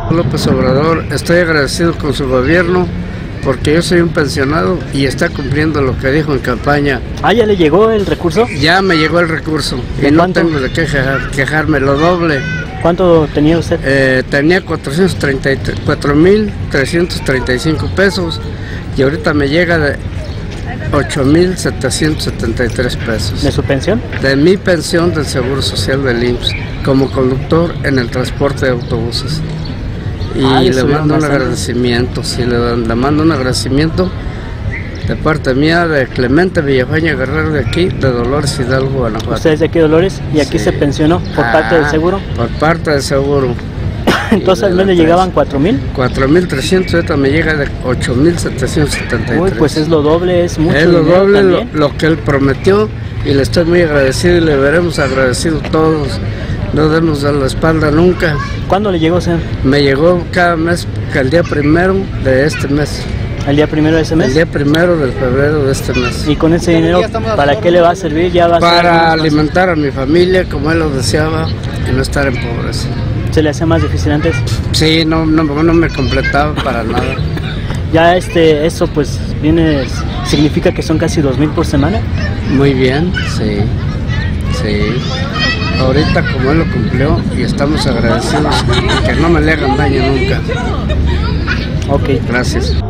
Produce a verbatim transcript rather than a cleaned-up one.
López Obrador, estoy agradecido con su gobierno porque yo soy un pensionado y está cumpliendo lo que dijo en campaña. Ah, ¿ya le llegó el recurso? Ya me llegó el recurso y no tengo de qué quejar, quejarme, lo doble. ¿Cuánto tenía usted? Eh, tenía cuatro mil trescientos treinta y cinco pesos y ahorita me llega de ocho mil setecientos setenta y tres pesos. ¿De su pensión? De mi pensión del Seguro Social del I M S S como conductor en el transporte de autobuses. Y ah, le mando un agradecimiento, sí, le, le mando un agradecimiento de parte mía de Clemente Villafaña Guerrero de aquí, de Dolores Hidalgo, Guanajuato. ¿Usted es de aquí, Dolores? ¿Y aquí sí se pensionó por ah, parte del seguro? Por parte del seguro. Entonces al mes le llegaban cuatro mil. cuatro mil trescientos, ahorita me llega de ocho mil setecientos setenta y tres. Uy, pues es lo doble, es mucho. Es lo doble lo, lo que él prometió y le estoy muy agradecido y le veremos agradecido todos. No debemos dar la espalda nunca. ¿Cuándo le llegó, señor? Me llegó cada mes, el día primero de este mes. ¿El día primero de ese mes? El día primero de febrero de este mes. ¿Y con ese dinero para qué le va a servir? Ya va a Para alimentar a mi familia como él lo deseaba y no estar en pobreza. ¿Se le hacía más difícil antes? Sí, no, no, no me completaba para nada. Ya este, eso pues viene, significa que son casi dos mil por semana. Muy bien, sí, sí. Ahorita como él lo cumplió y estamos agradecidos que no me le hagan daño nunca. Ok. Gracias.